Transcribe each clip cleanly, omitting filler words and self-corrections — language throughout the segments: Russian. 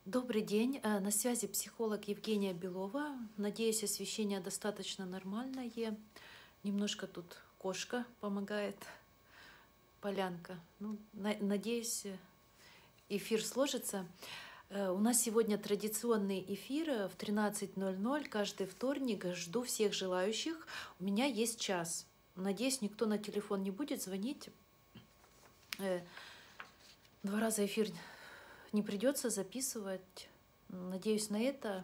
Добрый день, на связи психолог Евгения Белова. Надеюсь, освещение достаточно нормальное. Немножко тут кошка помогает, полянка. Ну, надеюсь, эфир сложится. У нас сегодня традиционный эфир в 13:00 каждый вторник. Жду всех желающих. У меня есть час. Надеюсь, никто на телефон не будет звонить. 2 раза эфир не придется записывать. Надеюсь на это.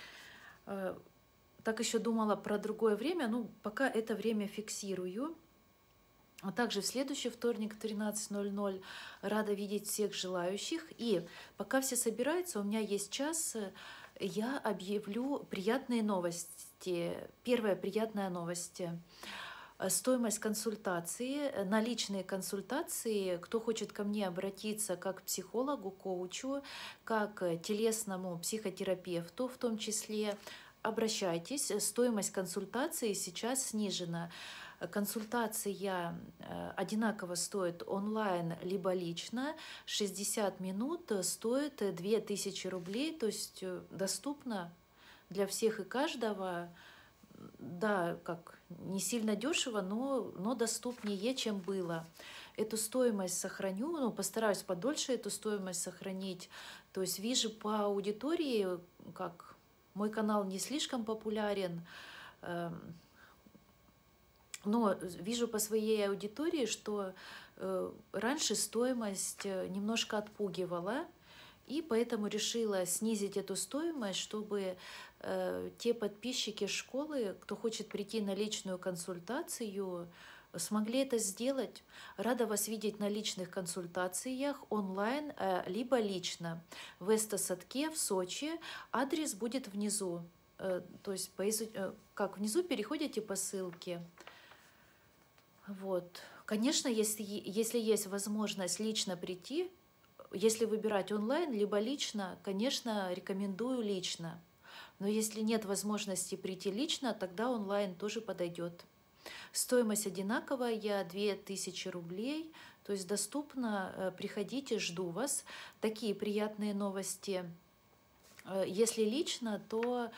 Так еще думала про другое время. Ну, пока это время фиксирую. А также в следующий вторник в 13:00 рада видеть всех желающих. И пока все собираются, у меня есть час, я объявлю приятные новости. Первая приятная новость. Стоимость консультации, на личные консультации, кто хочет ко мне обратиться как к психологу, коучу, как к телесному психотерапевту в том числе, обращайтесь. Стоимость консультации сейчас снижена. Консультация одинаково стоит онлайн либо лично. 60 минут стоит 2000 рублей, то есть доступно для всех и каждого. Да, как не сильно дешево, но доступнее, чем было. Эту стоимость сохраню, ну, постараюсь подольше эту стоимость сохранить. То есть вижу по аудитории, как мой канал не слишком популярен, но вижу по своей аудитории, что раньше стоимость немножко отпугивала, и поэтому решила снизить эту стоимость, чтобы те подписчики школы, кто хочет прийти на личную консультацию, смогли это сделать. Рада вас видеть на личных консультациях онлайн, либо лично в Эстосадке в Сочи. Адрес будет внизу. То есть как внизу переходите по ссылке. Вот. Конечно, если есть возможность лично прийти, если выбирать онлайн, либо лично, конечно, рекомендую лично. Но если нет возможности прийти лично, тогда онлайн тоже подойдет. Стоимость одинаковая, 2000 рублей, то есть доступно. Приходите, жду вас. Такие приятные новости. Если лично, то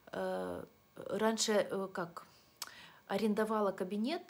раньше арендовала кабинет.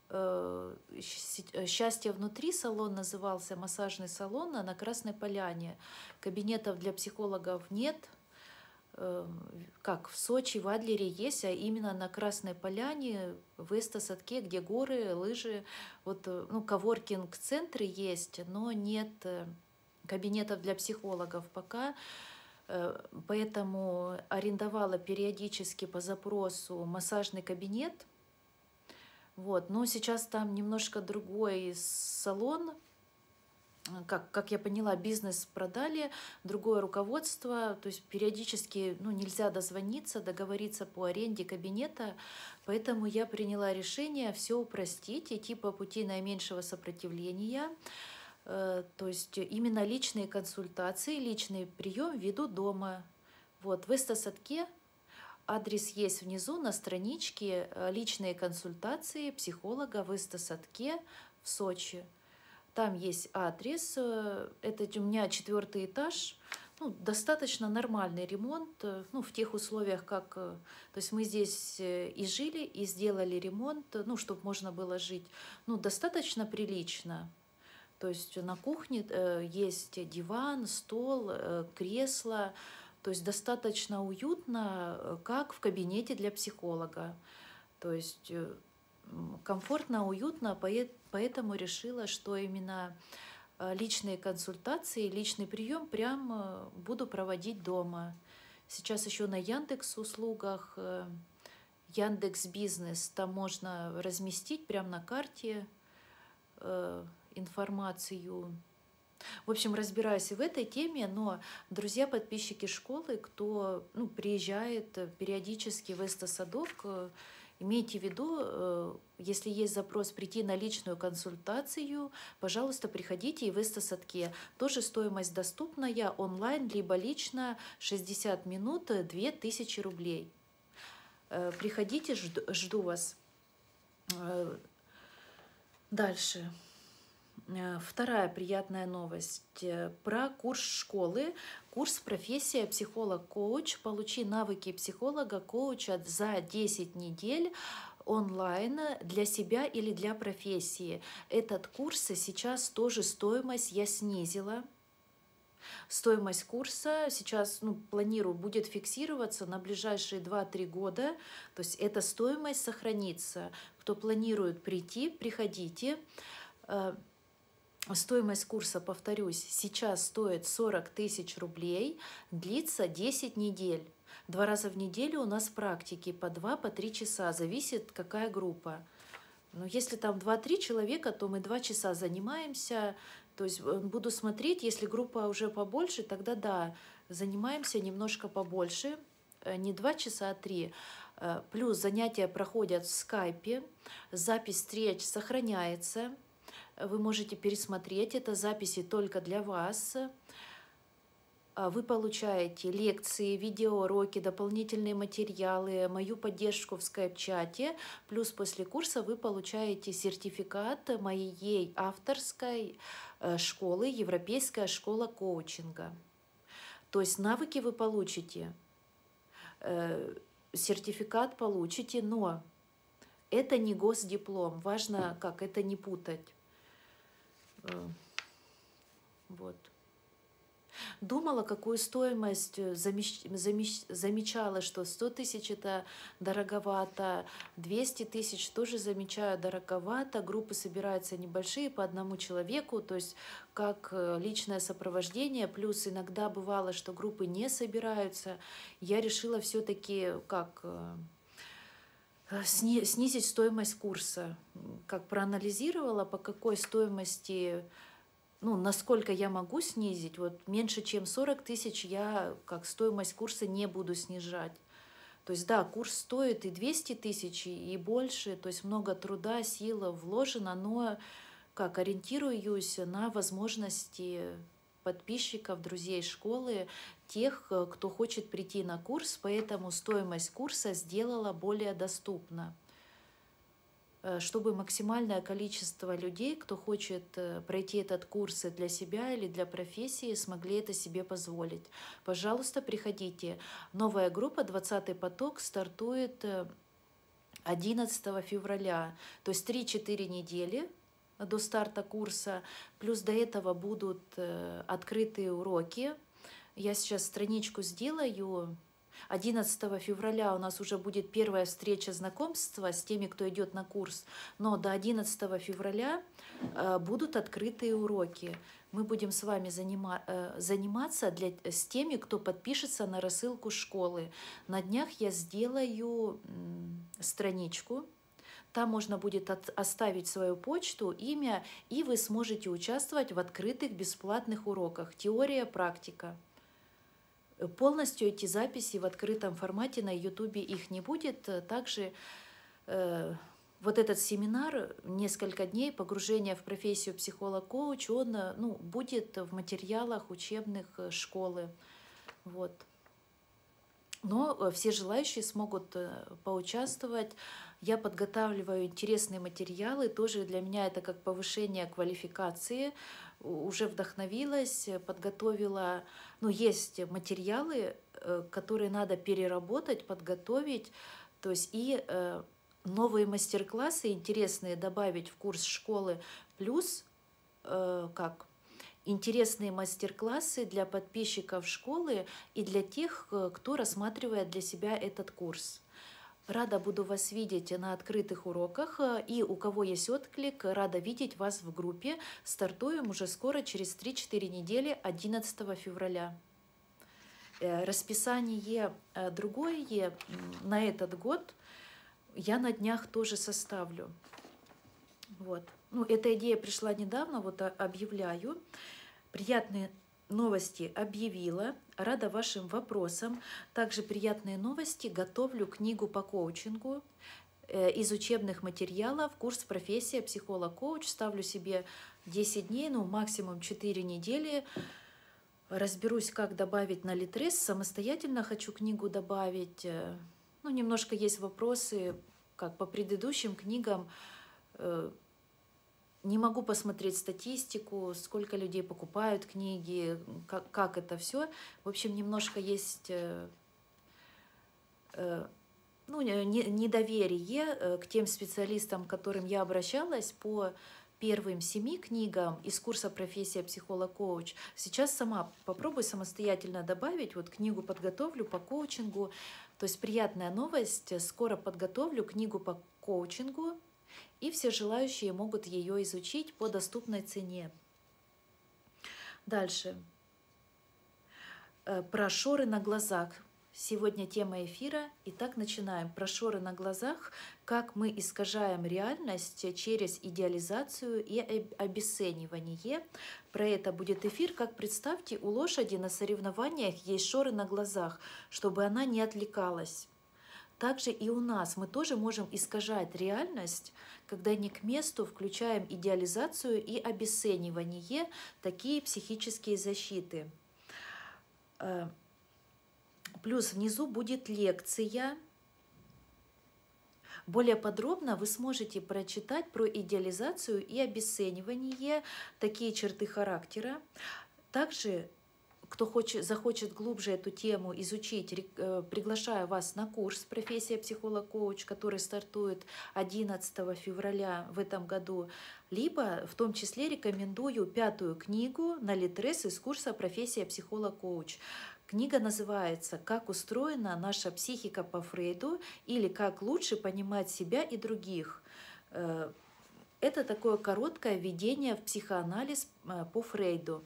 «Счастье внутри» салон назывался, массажный салон на Красной Поляне. Кабинетов для психологов нет, как в Сочи, в Адлере есть, а именно на Красной Поляне, в Эстосадке, где горы, лыжи. Вот, коворкинг-центры есть, но нет кабинетов для психологов пока. Поэтому арендовала периодически по запросу массажный кабинет. Вот. Но сейчас там немножко другой салон. Как я поняла, бизнес продали, другое руководство, то есть периодически нельзя дозвониться, договориться по аренде кабинета, поэтому я приняла решение все упростить, идти по пути наименьшего сопротивления, то есть именно личные консультации, личный прием веду дома. Вот, в Эстосадке. Адрес есть внизу на страничке «Личные консультации психолога в Эстосадке в Сочи». Там есть адрес. Это у меня 4-й этаж. Достаточно нормальный ремонт. В тех условиях, то есть мы здесь и жили, и сделали ремонт, чтобы можно было жить. Достаточно прилично. То есть на кухне есть диван, стол, кресло. То есть достаточно уютно, как в кабинете для психолога. То есть комфортно, уютно, поэтому решила, что именно личные консультации, личный прием прям буду проводить дома. Сейчас еще на Яндекс услугах, Яндекс Бизнес, там можно разместить прямо на карте информацию. В общем, разбираюсь и в этой теме, но, друзья, подписчики школы, кто приезжает периодически в Эстосадок, имейте в виду, если есть запрос прийти на личную консультацию, пожалуйста, приходите и в Эстосадке. Тоже стоимость доступная, онлайн, либо лично, 60 минут, 2000 рублей. Приходите, жду вас. Дальше. Вторая приятная новость про курс школы. Курс «Профессия психолог-коуч». Получи навыки психолога-коуча за 10 недель онлайн для себя или для профессии. Этот курс сейчас тоже стоимость я снизила. Стоимость курса сейчас, планирую, будет фиксироваться на ближайшие 2-3 года. То есть эта стоимость сохранится. Кто планирует прийти, приходите. Стоимость курса, повторюсь, сейчас стоит 40 тысяч рублей, длится 10 недель. 2 раза в неделю у нас практики по 2-3 часа, зависит какая группа. Но если там 2-3 человека, то мы 2 часа занимаемся. То есть буду смотреть, если группа уже побольше, тогда да, занимаемся немножко побольше, не 2 часа, а 3. Плюс занятия проходят в скайпе, запись встреч сохраняется. Вы можете пересмотреть, это записи только для вас. Вы получаете лекции, видеоуроки, дополнительные материалы, мою поддержку в скайп-чате. Плюс после курса вы получаете сертификат моей авторской школы, Европейская школа коучинга. То есть навыки вы получите, сертификат получите, но это не госдиплом. Важно, как это не путать. Вот. Думала, какую стоимость, замечала, что 100 тысяч это дороговато, 200 тысяч тоже замечаю дороговато, группы собираются небольшие по одному человеку, то есть как личное сопровождение, плюс иногда бывало, что группы не собираются, я решила все-таки как снизить стоимость курса, как проанализировала, по какой стоимости, насколько я могу снизить, вот меньше чем 40 тысяч я как стоимость курса не буду снижать. То есть да, курс стоит и 200 тысяч, и больше, то есть много труда, сил вложено, но как ориентируюсь на возможности подписчиков, друзей школы, тех, кто хочет прийти на курс, поэтому стоимость курса сделала более доступна, чтобы максимальное количество людей, кто хочет пройти этот курс для себя или для профессии, смогли это себе позволить. Пожалуйста, приходите. Новая группа «20-й поток» стартует 11 февраля, то есть 3-4 недели до старта курса, плюс до этого будут открытые уроки. Я сейчас страничку сделаю. 11 февраля у нас уже будет первая встреча знакомства с теми, кто идет на курс, но до 11 февраля будут открытые уроки. Мы будем с вами заниматься с теми, кто подпишется на рассылку школы. На днях я сделаю страничку. Там можно будет оставить свою почту, имя, и вы сможете участвовать в открытых бесплатных уроках. Теория, практика. Полностью эти записи в открытом формате на YouTube их не будет. Также вот этот семинар, несколько дней погружения в профессию психолог-коуч, он будет в материалах учебных школы. Вот. Но все желающие смогут поучаствовать. Я подготавливаю интересные материалы, тоже для меня это как повышение квалификации. Уже вдохновилась, подготовила, есть материалы, которые надо переработать, подготовить, то есть и новые мастер-классы интересные добавить в курс школы, плюс интересные мастер-классы для подписчиков школы и для тех, кто рассматривает для себя этот курс. Рада буду вас видеть на открытых уроках, и у кого есть отклик, рада видеть вас в группе. Стартуем уже скоро, через 3-4 недели, 11 февраля. Расписание другое на этот год я на днях тоже составлю. Вот. Эта идея пришла недавно, вот объявляю. Приятные новости объявила, рада вашим вопросам. Также приятные новости, готовлю книгу по коучингу из учебных материалов, курс «Профессия психолог-коуч». Ставлю себе 10 дней, максимум 4 недели. Разберусь, как добавить на Литрес. Самостоятельно хочу книгу добавить. Немножко есть вопросы, как по предыдущим книгам. Не могу посмотреть статистику, сколько людей покупают книги, как это все. В общем, немножко есть ну, недоверие к тем специалистам, к которым я обращалась по первым 7 книгам из курса «Профессия психолог-коуч». Сейчас сама попробую самостоятельно добавить, вот книгу подготовлю по коучингу. То есть приятная новость, скоро подготовлю книгу по коучингу, и все желающие могут ее изучить по доступной цене. Дальше. Про шоры на глазах. Сегодня тема эфира. Итак, начинаем. Про шоры на глазах, как мы искажаем реальность через идеализацию и обесценивание. Про это будет эфир. Как, представьте, у лошади на соревнованиях есть шоры на глазах, чтобы она не отвлекалась. Также и у нас мы тоже можем искажать реальность, когда не к месту включаем идеализацию и обесценивание, такие психические защиты. Плюс внизу будет лекция. Более подробно вы сможете прочитать про идеализацию и обесценивание, такие черты характера. Также, кто захочет глубже эту тему изучить, приглашаю вас на курс «Профессия психолог-коуч», который стартует 11 февраля в этом году. Либо в том числе рекомендую 5-ю книгу на Литрес из курса «Профессия психолог-коуч». Книга называется «Как устроена наша психика по Фрейду» или «Как лучше понимать себя и других». Это такое короткое введение в психоанализ по Фрейду.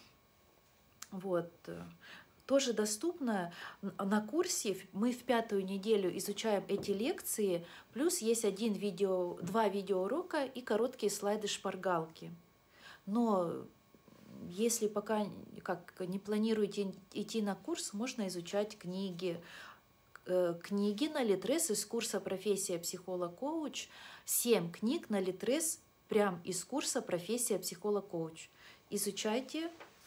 Вот. Тоже доступно на курсе. Мы в 5-ю неделю изучаем эти лекции, плюс есть 2 видеоурока и короткие слайды-шпаргалки. Но если пока не планируете идти на курс, можно изучать книги. Книги на Литрес из курса «Профессия психолог-коуч». 7 книг на Литрес прям из курса «Профессия психолог-коуч». Изучайте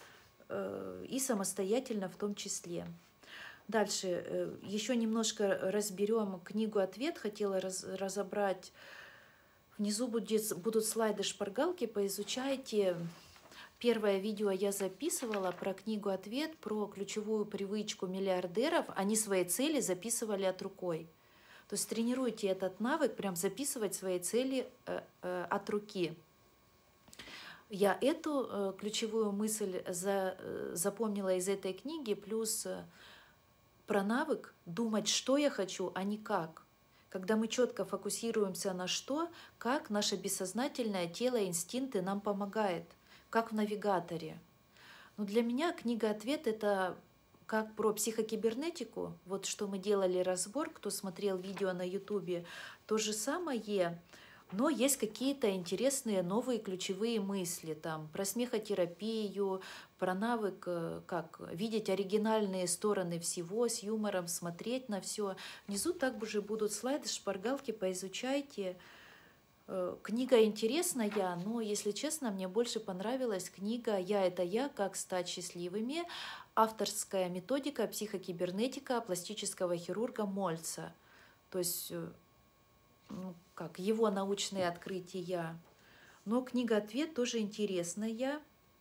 и самостоятельно в том числе. Дальше еще немножко разберем книгу-ответ. Хотела разобрать. Внизу будут слайды-шпаргалки, поизучайте. Первое видео я записывала про книгу-ответ, про ключевую привычку миллиардеров. Они свои цели записывали от рукой. То есть тренируйте этот навык, прям записывать свои цели от руки. Я эту ключевую мысль запомнила из этой книги, плюс про навык думать, что я хочу, а не как. Когда мы четко фокусируемся на что, как наше бессознательное тело, инстинкты нам помогает, как в навигаторе. Но для меня книга-ответ – это как про психокибернетику, вот что мы делали разбор, кто смотрел видео на ютубе, то же самое, но есть какие-то интересные новые ключевые мысли там про смехотерапию, про навык, как видеть оригинальные стороны всего, с юмором смотреть на все. Внизу также будут слайды, шпаргалки, поизучайте. Книга интересная, но, если честно, мне больше понравилась книга «Я – это я. Как стать счастливыми», авторская методика психокибернетика пластического хирурга Мольца. То есть, как его научные открытия. Но книга-ответ тоже интересная.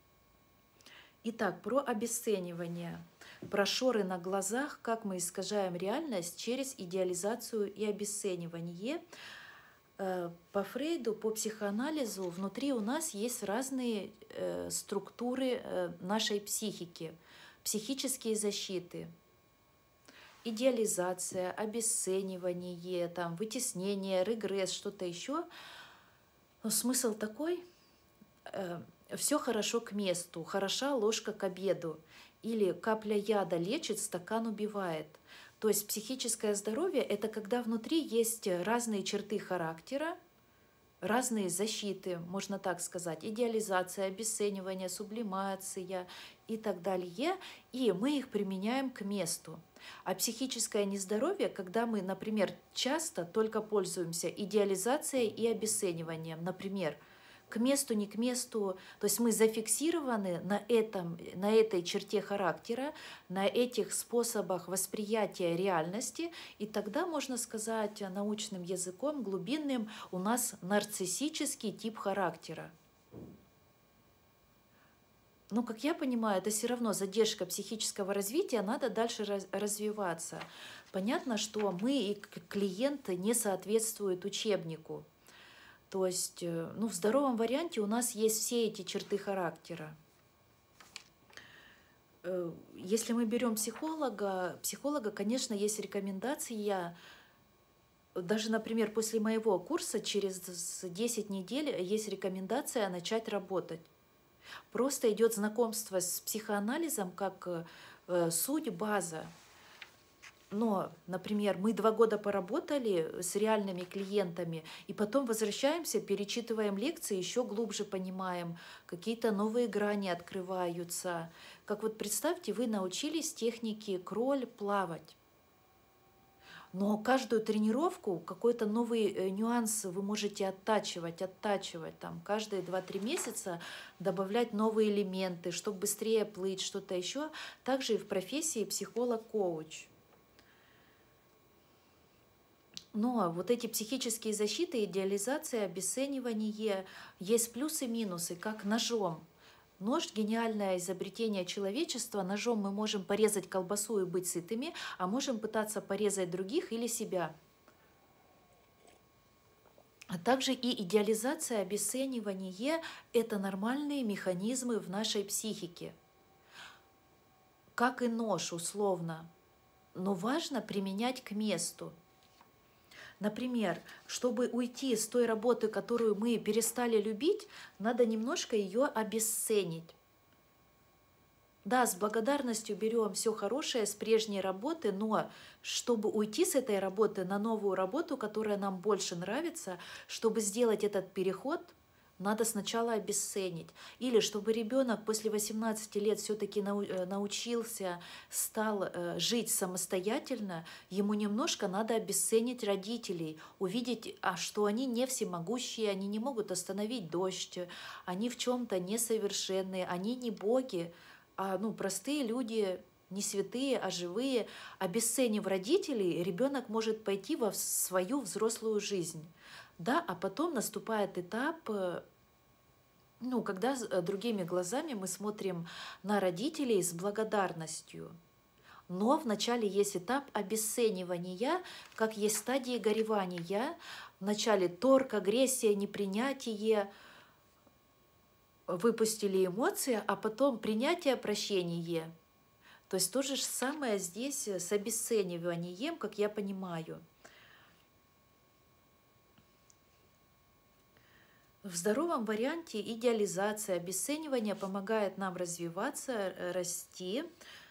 Итак, про обесценивание. Про шоры на глазах, как мы искажаем реальность через идеализацию и обесценивание. По Фрейду, по психоанализу внутри у нас есть разные структуры нашей психики, психические защиты. Идеализация, обесценивание, там, вытеснение, регресс, что-то еще. Но смысл такой, все хорошо к месту, хороша ложка к обеду. Или капля яда лечит, стакан убивает. То есть психическое здоровье – это когда внутри есть разные черты характера, разные защиты, можно так сказать, идеализация, обесценивание, сублимация и так далее, и мы их применяем к месту. А психическое нездоровье, когда мы, например, часто только пользуемся идеализацией и обесцениванием, например, к месту, не к месту, то есть мы зафиксированы на этой черте характера, на этих способах восприятия реальности, и тогда, можно сказать научным языком, глубинным, у нас нарциссический тип характера. Но, как я понимаю, это все равно задержка психического развития, надо дальше развиваться. Понятно, что мы и клиенты не соответствуют учебнику. То есть, ну, в здоровом варианте у нас есть все эти черты характера. Если мы берем психолога, конечно, есть рекомендации. Даже, например, после моего курса через 10 недель есть рекомендация начать работать. Просто идет знакомство с психоанализом как суть, база. Но, например, мы 2 года поработали с реальными клиентами, и потом возвращаемся, перечитываем лекции, еще глубже понимаем, какие-то новые грани открываются. Как вот представьте, вы научились технике кроль плавать. Но каждую тренировку какой-то новый нюанс вы можете оттачивать, там, каждые 2-3 месяца добавлять новые элементы, чтобы быстрее плыть, что-то еще. Также и в профессии психолог-коуч. Но вот эти психические защиты, идеализация, обесценивание, есть плюсы и минусы, как ножом. Нож – гениальное изобретение человечества. Ножом мы можем порезать колбасу и быть сытыми, а можем пытаться порезать других или себя. А также и идеализация, обесценивание – это нормальные механизмы в нашей психике. Как и нож, условно. Но важно применять к месту. Например, чтобы уйти с той работы, которую мы перестали любить, надо немножко ее обесценить. Да, с благодарностью берем все хорошее с прежней работы, но чтобы уйти с этой работы на новую работу, которая нам больше нравится, чтобы сделать этот переход, надо сначала обесценить. Или чтобы ребенок после 18 лет все-таки научился, стал жить самостоятельно, ему немножко надо обесценить родителей, увидеть, что они не всемогущие, они не могут остановить дождь, они в чем-то несовершенные, они не боги, а простые люди, не святые, а живые. Обесценив родителей, ребенок может пойти во свою взрослую жизнь. Да, а потом наступает этап, когда другими глазами мы смотрим на родителей с благодарностью. Но вначале есть этап обесценивания, как есть стадии горевания. Вначале торг, агрессия, непринятие, выпустили эмоции, а потом принятие, прощение. То есть то же самое здесь с обесцениванием, как я понимаю. В здоровом варианте идеализация, обесценивание помогает нам развиваться, расти.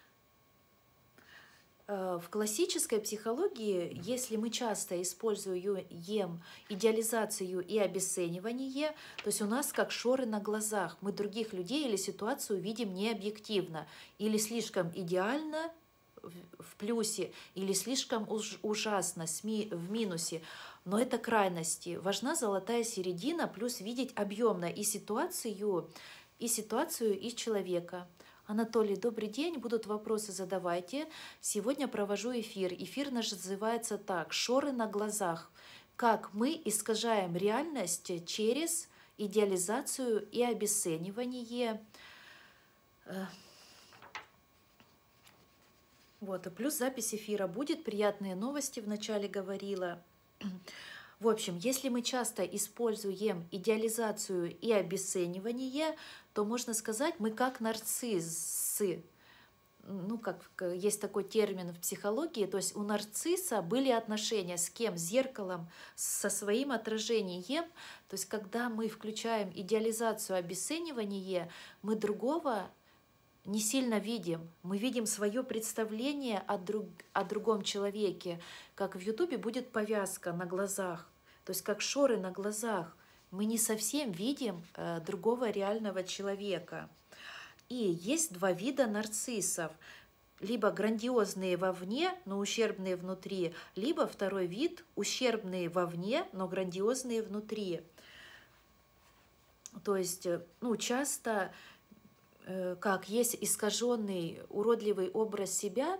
В классической психологии, если мы часто используем идеализацию и обесценивание, то есть у нас как шоры на глазах, мы других людей или ситуацию видим не объективно, или слишком идеально в плюсе, или слишком ужасно в минусе. Но это крайности. Важна золотая середина, плюс видеть объемно и ситуацию, и человека. Анатолий, добрый день, будут вопросы, задавайте. Сегодня провожу эфир. Эфир наш называется так: «Шоры на глазах». Как мы искажаем реальность через идеализацию и обесценивание. Вот, и плюс запись эфира будет. Приятные новости вначале говорила. В общем, если мы часто используем идеализацию и обесценивание, то можно сказать, мы как нарциссы. Как есть такой термин в психологии, то есть у нарцисса были отношения с кем? С зеркалом, со своим отражением. То есть когда мы включаем идеализацию, обесценивание, мы другого не сильно видим. Мы видим свое представление о другом человеке. Как в Ютубе будет повязка на глазах, то есть как шоры на глазах. Мы не совсем видим другого реального человека. И есть 2 вида нарциссов. Либо грандиозные вовне, но ущербные внутри, либо второй вид – ущербные вовне, но грандиозные внутри. То есть, часто как есть искаженный, уродливый образ себя,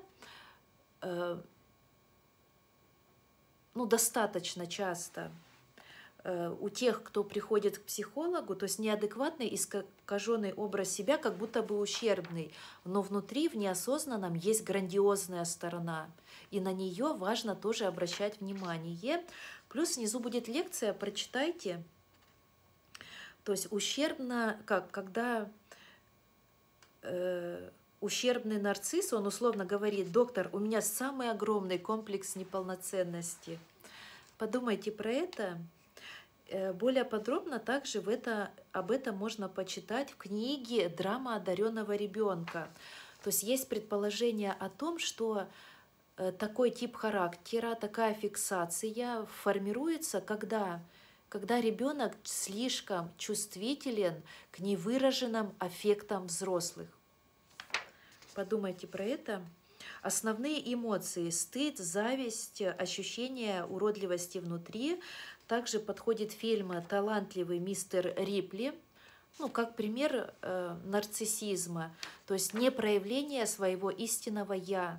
достаточно часто. у тех, кто приходит к психологу, то есть неадекватный, искаженный образ себя, как будто бы ущербный, но внутри, в неосознанном, есть грандиозная сторона, и на нее важно тоже обращать внимание. Плюс внизу будет лекция, прочитайте. То есть ущербно, когда ущербный нарцисс, он условно говорит: доктор, у меня самый огромный комплекс неполноценности. Подумайте про это. Более подробно также об этом можно почитать в книге «Драма одаренного ребенка». То есть есть предположение о том, что такой тип характера, такая фиксация формируется, когда ребенок слишком чувствителен к невыраженным аффектам взрослых. Подумайте про это. Основные эмоции – стыд, зависть, ощущение уродливости внутри. Также подходит фильм «Талантливый мистер Рипли», ну, как пример нарциссизма, то есть не проявление своего истинного «я».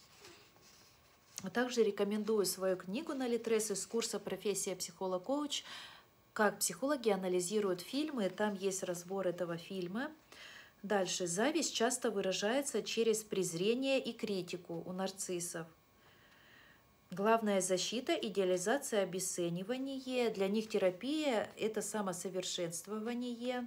Также рекомендую свою книгу на Литрес из курса «Профессия психолог-коуч», как психологи анализируют фильмы, там есть разбор этого фильма. Дальше. Зависть часто выражается через презрение и критику у нарциссов. Главная защита – идеализация, обесценивание. Для них терапия – это самосовершенствование.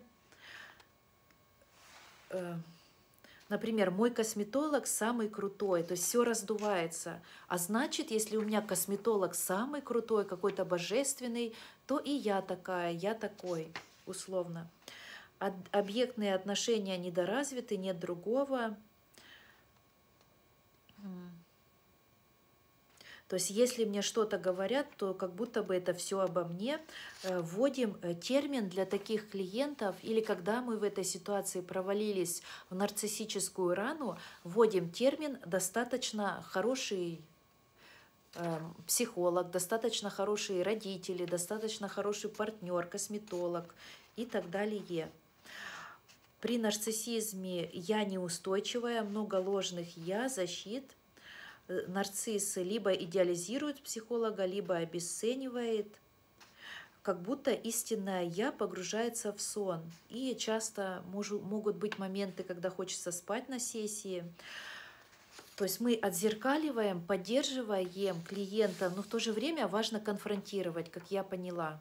Например, мой косметолог самый крутой, то есть все раздувается. А значит, если у меня косметолог самый крутой, какой-то божественный, то и я такая, я такой, условно. Объектные отношения недоразвиты, нет другого. То есть если мне что-то говорят, то как будто бы это все обо мне. Вводим термин для таких клиентов, или когда мы в этой ситуации провалились в нарциссическую рану, вводим термин «достаточно хороший психолог», «достаточно хорошие родители», «достаточно хороший партнер», «косметолог» и так далее. При нарциссизме «я» неустойчивая, много ложных «я», защит. Нарцисс либо идеализирует психолога, либо обесценивает, как будто истинное «я» погружается в сон. И часто могут быть моменты, когда хочется спать на сессии. То есть мы отзеркаливаем, поддерживаем клиента, но в то же время важно конфронтировать, как я поняла.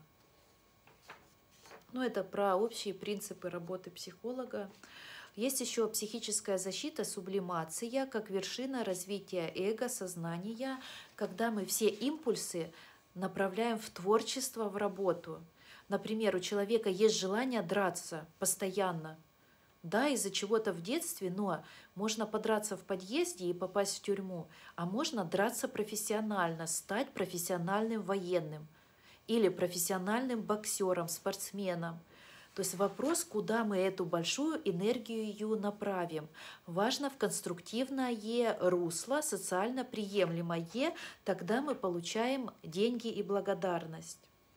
Ну, это про общие принципы работы психолога. Есть еще психическая защита, сублимация, как вершина развития эго, сознания, когда мы все импульсы направляем в творчество, в работу. Например, у человека есть желание драться постоянно. Да, из-за чего-то в детстве, но можно подраться в подъезде и попасть в тюрьму, а можно драться профессионально, стать профессиональным военным или профессиональным боксером, спортсменом. То есть вопрос, куда мы эту большую энергию направим. Важно в конструктивное русло, социально приемлемое, тогда мы получаем деньги и благодарность.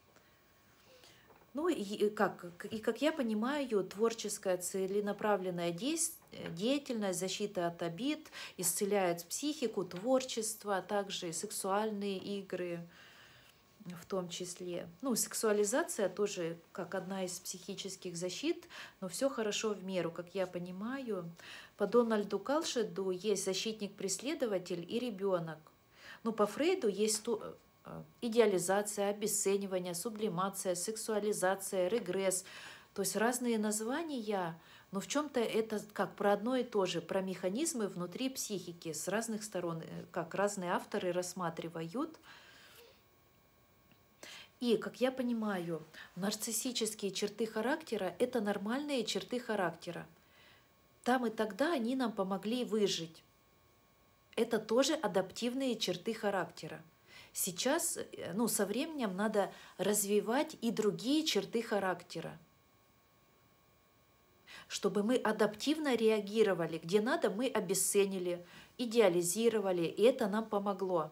Ну и как я понимаю, творческая целенаправленная деятельность, защита от обид, исцеляет психику, творчество, а также сексуальные игры. В том числе. Ну, сексуализация тоже как одна из психических защит, но все хорошо в меру, как я понимаю. По Дональду Калшеду есть защитник-преследователь и ребенок. Ну, по Фрейду есть идеализация, обесценивание, сублимация, сексуализация, регресс. То есть разные названия, но в чем-то это как про одно и то же, про механизмы внутри психики с разных сторон, как разные авторы рассматривают. И, как я понимаю, нарциссические черты характера – это нормальные черты характера. Там и тогда они нам помогли выжить. Это тоже адаптивные черты характера. Сейчас, со временем надо развивать и другие черты характера, чтобы мы адаптивно реагировали. Где надо, мы обесценили, идеализировали, и это нам помогло.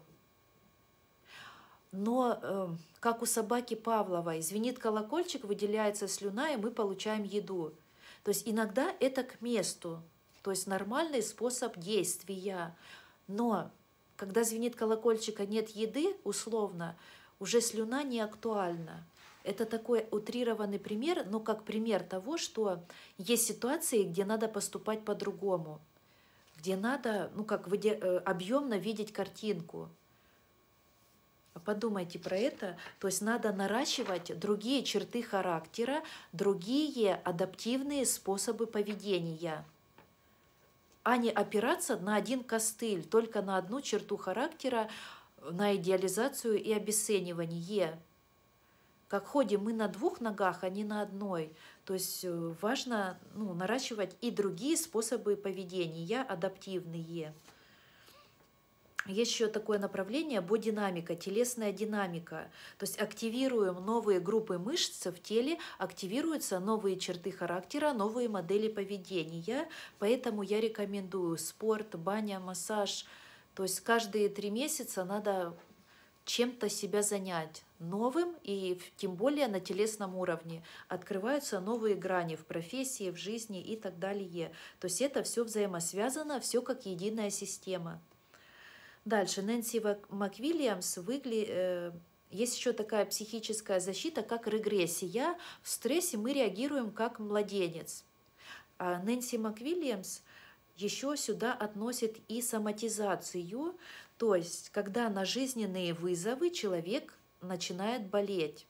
Но как у собаки Павловой, звенит колокольчик, выделяется слюна, и мы получаем еду. То есть иногда это к месту, то есть нормальный способ действия. Но когда звенит колокольчик, а нет еды, условно, уже слюна не актуальна. Это такой утрированный пример, но как пример того, что есть ситуации, где надо поступать по-другому, где надо, ну как объемно видеть картинку. Подумайте про это. То есть надо наращивать другие черты характера, другие адаптивные способы поведения, а не опираться на один костыль, только на одну черту характера, на идеализацию и обесценивание. Как ходим мы на двух ногах, а не на одной. То есть важно наращивать и другие способы поведения, адаптивные. Есть еще такое направление бодинамика, телесная динамика. То есть активируем новые группы мышц в теле, активируются новые черты характера, новые модели поведения. Поэтому я рекомендую спорт, баня, массаж. То есть каждые 3 месяца надо чем-то себя занять новым, и тем более на телесном уровне. Открываются новые грани в профессии, в жизни и так далее. То есть это все взаимосвязано, все как единая система. Дальше, Нэнси МакВильямс есть еще такая психическая защита, как регрессия. В стрессе мы реагируем как младенец. А Нэнси МакВильямс еще сюда относит и соматизацию, то есть когда на жизненные вызовы человек начинает болеть.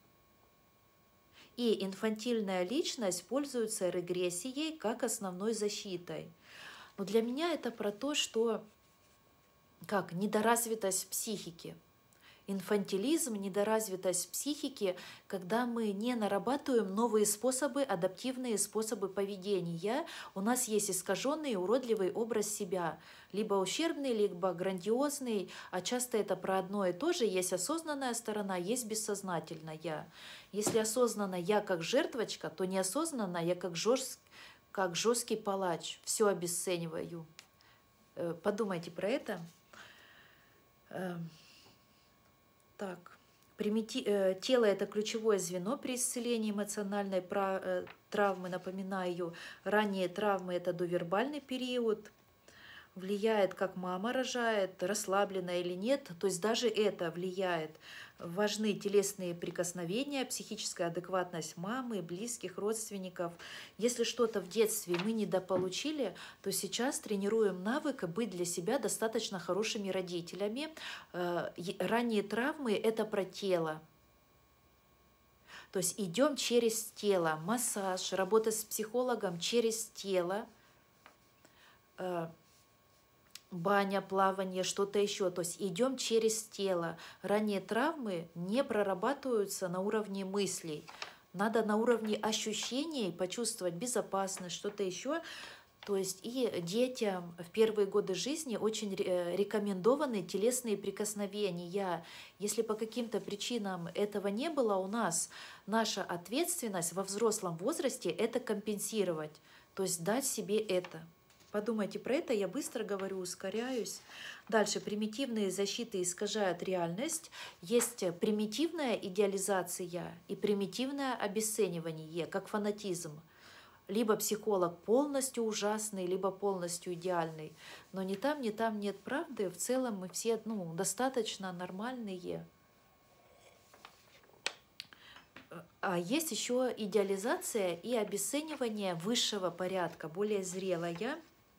И инфантильная личность пользуется регрессией как основной защитой. Но для меня это про то, что как недоразвитость психики. Инфантилизм, недоразвитость психики, когда мы не нарабатываем новые способы, адаптивные способы поведения, у нас есть искаженный, уродливый образ себя, либо ущербный, либо грандиозный, а часто это про одно и то же, есть осознанная сторона, есть бессознательная. Если осознанно я как жертвочка, то неосознанно я как жесткий палач, все обесцениваю. Подумайте про это. Так, тело – это ключевое звено при исцелении эмоциональной травмы. Напоминаю, ранние травмы – это довербальный период. Влияет, как мама рожает, расслаблена или нет. То есть даже это влияет. Важны телесные прикосновения, психическая адекватность мамы, близких, родственников. Если что-то в детстве мы недополучили, то сейчас тренируем навык быть для себя достаточно хорошими родителями. Ранние травмы – это про тело. То есть идем через тело. Массаж, работа с психологом через тело. Баня, плавание, что-то еще. То есть идем через тело. Ранние травмы не прорабатываются на уровне мыслей. Надо на уровне ощущений почувствовать безопасность, что-то еще. То есть и детям в первые годы жизни очень рекомендованы телесные прикосновения. Если по каким-то причинам этого не было у нас, наша ответственность во взрослом возрасте – это компенсировать. То есть дать себе это. Подумайте про это, я быстро говорю, ускоряюсь. Дальше, примитивные защиты искажают реальность. Есть примитивная идеализация и примитивное обесценивание, как фанатизм. Либо психолог полностью ужасный, либо полностью идеальный. Но ни там нет правды. В целом мы все достаточно нормальные. А есть еще идеализация и обесценивание высшего порядка, более зрелая.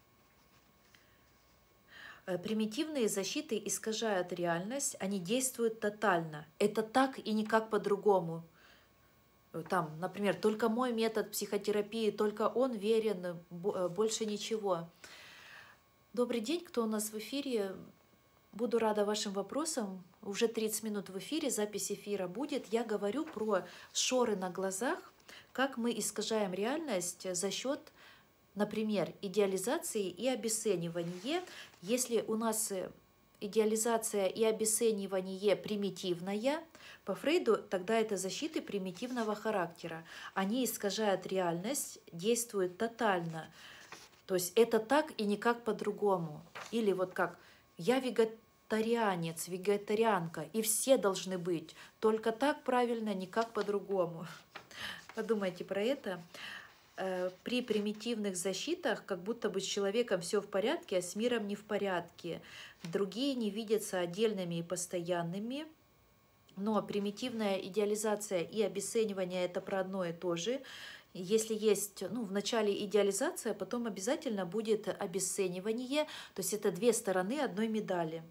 Примитивные защиты искажают реальность, они действуют тотально. Это так и никак по-другому. Там, например, только мой метод психотерапии, только он верен, больше ничего. Добрый день, кто у нас в эфире? Буду рада вашим вопросам. Уже 30 минут в эфире, запись эфира будет. Я говорю про шоры на глазах, как мы искажаем реальность за счет, например, идеализации и обесценивания. Если у нас идеализация и обесценивание примитивная, по Фрейду тогда это защиты примитивного характера. Они искажают реальность, действуют тотально. То есть это так и никак по-другому. Или вот как «я вегетарианец, вегетарианка, и все должны быть. Только так правильно, никак по-другому». Подумайте про это. При примитивных защитах как будто бы с человеком все в порядке, а с миром не в порядке. Другие не видятся отдельными и постоянными. Но примитивная идеализация и обесценивание – это про одно и то же. Если есть, ну, в начале идеализация, потом обязательно будет обесценивание. То есть это две стороны одной медали.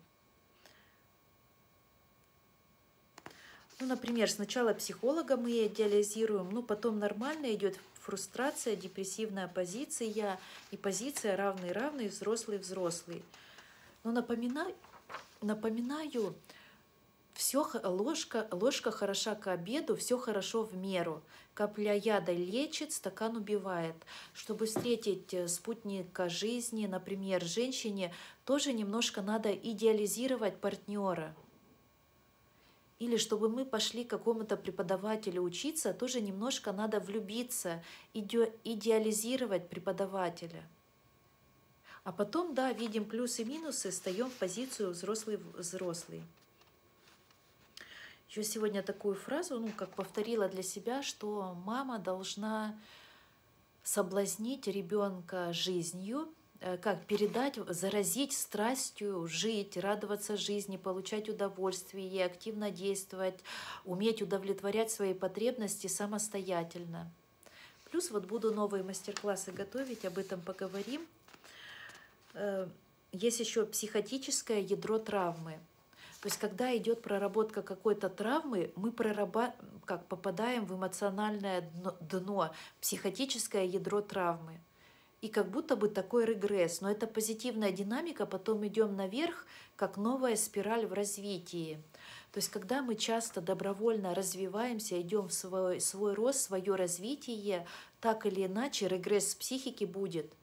Ну, например, сначала психолога мы идеализируем, ну, потом нормально идет фрустрация, депрессивная позиция и позиция равный-равный, взрослый-взрослый. Но напоминаю, все ложка хороша к обеду, все хорошо в меру. Капля яда лечит, стакан убивает. Чтобы встретить спутника жизни, например, женщине, тоже немножко надо идеализировать партнера. Или чтобы мы пошли к какому-то преподавателю учиться, тоже немножко надо влюбиться, идеализировать преподавателя. А потом, да, видим плюсы и минусы, встаем в позицию взрослый. Еще сегодня такую фразу, ну, как повторила для себя, что мама должна соблазнить ребенка жизнью, как передать, заразить страстью, жить, радоваться жизни, получать удовольствие, активно действовать, уметь удовлетворять свои потребности самостоятельно. Плюс вот буду новые мастер-классы готовить, об этом поговорим. Есть еще психотическое ядро травмы. То есть, когда идет проработка какой-то травмы, мы попадаем в эмоциональное дно, психотическое ядро травмы. И как будто бы такой регресс. Но это позитивная динамика, потом идем наверх, как новая спираль в развитии. То есть, когда мы часто добровольно развиваемся, идем в свой рост, свое развитие, так или иначе регресс психики будет.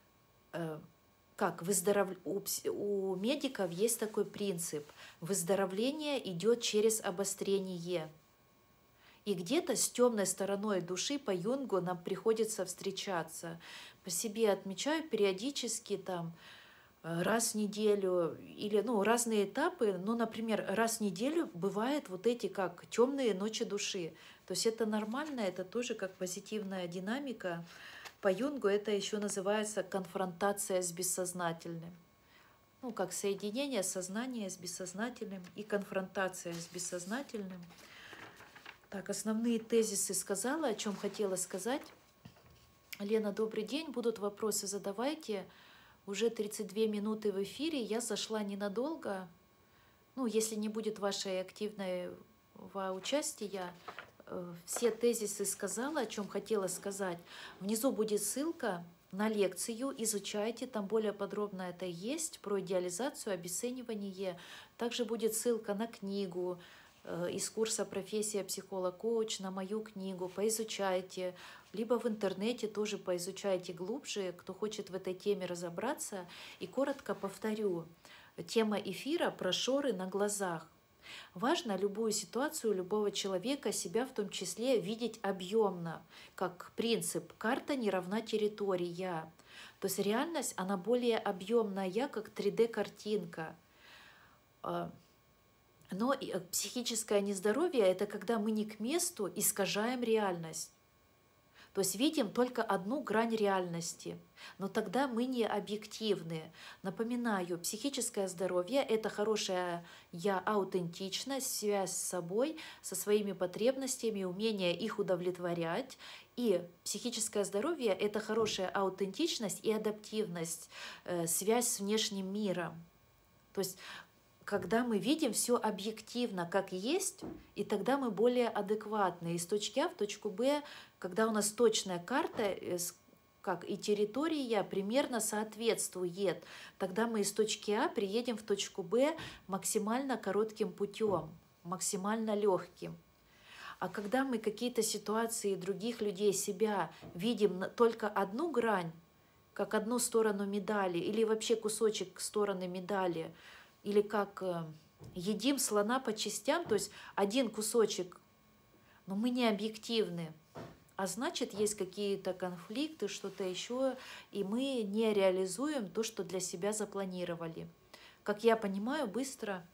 Как у медиков есть такой принцип. Выздоровление идет через обострение. И где-то с темной стороной души по Юнгу нам приходится встречаться. По себе отмечаю периодически там раз в неделю или разные этапы. Ну, например, раз в неделю бывают вот эти как темные ночи души. То есть это нормально, это тоже как позитивная динамика. По Юнгу это еще называется конфронтация с бессознательным. Ну, как соединение сознания с бессознательным и конфронтация с бессознательным. Так, основные тезисы сказала, о чем хотела сказать. Лена, добрый день. Будут вопросы, задавайте. Уже 32 минуты в эфире. Я зашла ненадолго. Ну, если не будет вашей активного участия, все тезисы сказала, о чем хотела сказать. Внизу будет ссылка на лекцию. Изучайте, там более подробно это есть, про идеализацию, обесценивание. Также будет ссылка на книгу из курса «Профессия психолог-коуч», на мою книгу. Поизучайте. Либо в интернете тоже поизучайте глубже, кто хочет в этой теме разобраться. И коротко повторю. Тема эфира про шоры на глазах. Важно любую ситуацию любого человека, себя в том числе, видеть объемно, как принцип «карта не равна территория». То есть реальность, она более объемная, как 3D-картинка. Но психическое нездоровье – это когда мы не к месту искажаем реальность. То есть видим только одну грань реальности, но тогда мы не объективны. Напоминаю, психическое здоровье – это хорошая аутентичность, связь с собой, со своими потребностями, умение их удовлетворять. И психическое здоровье – это хорошая аутентичность и адаптивность, связь с внешним миром. То есть когда мы видим все объективно, как есть, и тогда мы более адекватны. Из точки А в точку Б, когда у нас точная карта, как и территория примерно соответствует, тогда мы из точки А приедем в точку Б максимально коротким путем, максимально легким. А когда мы какие-то ситуации других людей, себя видим только одну грань, как одну сторону медали, или вообще кусочек стороны медали, или как едим слона по частям, то есть один кусочек, но мы не объективны. А значит, есть какие-то конфликты, что-то еще, и мы не реализуем то, что для себя запланировали. Как я понимаю, быстро.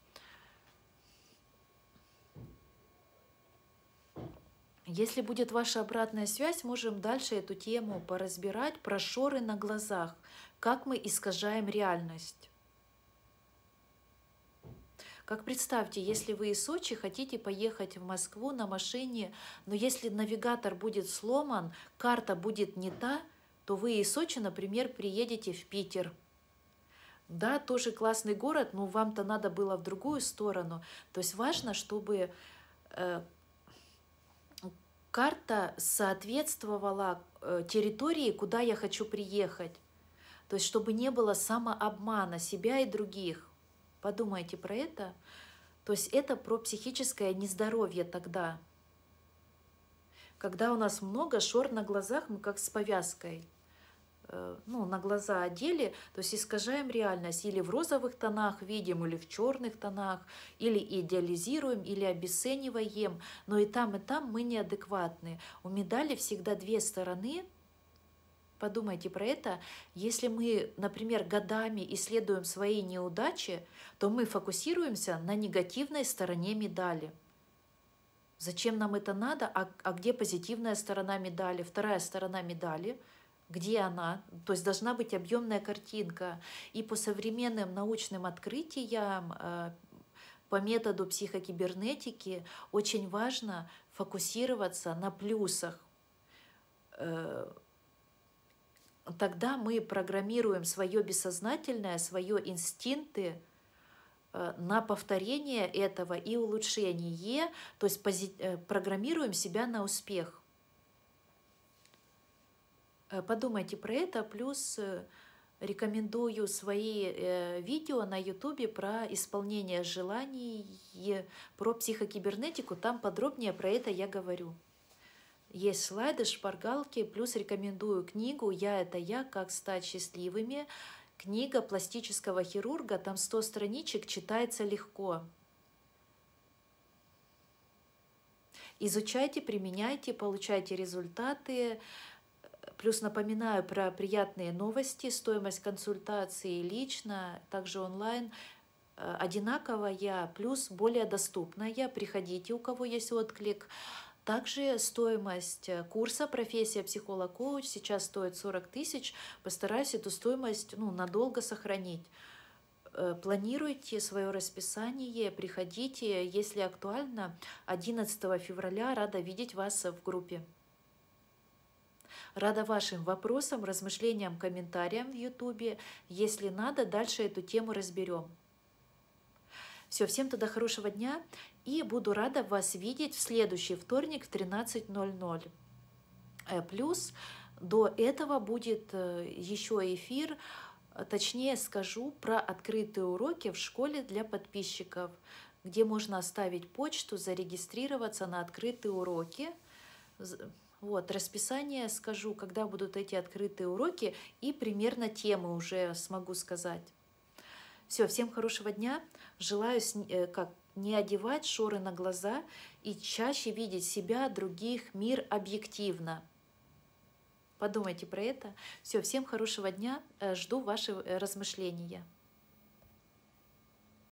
Если будет ваша обратная связь, можем дальше эту тему поразбирать, про шоры на глазах, как мы искажаем реальность. Как представьте, если вы из Сочи хотите поехать в Москву на машине, но если навигатор будет сломан, карта будет не та, то вы из Сочи, например, приедете в Питер. Да, тоже классный город, но вам-то надо было в другую сторону. То есть важно, чтобы карта соответствовала территории, куда я хочу приехать. То есть чтобы не было самообмана себя и других. Подумайте про это. То есть это про психическое нездоровье тогда. Когда у нас много шор на глазах, мы как с повязкой. Ну, на глаза одели, то есть искажаем реальность. Или в розовых тонах видим, или в черных тонах, или идеализируем, или обесцениваем. Но и там мы неадекватны. У медали всегда две стороны. Подумайте про это. Если мы, например, годами исследуем свои неудачи, то мы фокусируемся на негативной стороне медали. Зачем нам это надо? А где позитивная сторона медали? Вторая сторона медали – где она? То есть должна быть объемная картинка. И по современным научным открытиям, по методу психокибернетики, очень важно фокусироваться на плюсах. Тогда мы программируем свое бессознательное, свои инстинкты на повторение этого и улучшение, то есть программируем себя на успех. Подумайте про это, плюс рекомендую свои видео на YouTube про исполнение желаний, про психокибернетику, там подробнее про это я говорю. Есть слайды, шпаргалки, плюс рекомендую книгу «Я – это я. Как стать счастливыми». Книга пластического хирурга, там 100 страничек, читается легко. Изучайте, применяйте, получайте результаты. Плюс напоминаю про приятные новости, стоимость консультации лично, также онлайн одинаковая, плюс более доступная. Приходите, у кого есть отклик. Также стоимость курса «Профессия психолог-коуч» сейчас стоит 40 000. Постараюсь эту стоимость надолго сохранить. Планируйте свое расписание, приходите, если актуально. 11 февраля рада видеть вас в группе. Рада вашим вопросам, размышлениям, комментариям в YouTube. Если надо, дальше эту тему разберем. Все, всем тогда хорошего дня, и буду рада вас видеть в следующий вторник в 13:00. Плюс до этого будет еще эфир, точнее скажу про открытые уроки в школе для подписчиков, где можно оставить почту, зарегистрироваться на открытые уроки. Вот, расписание скажу, когда будут эти открытые уроки, и примерно темы уже смогу сказать. Все, всем хорошего дня. Желаю не одевать шоры на глаза и чаще видеть себя, других, мир объективно. Подумайте про это. Все, всем хорошего дня. Жду ваши размышления.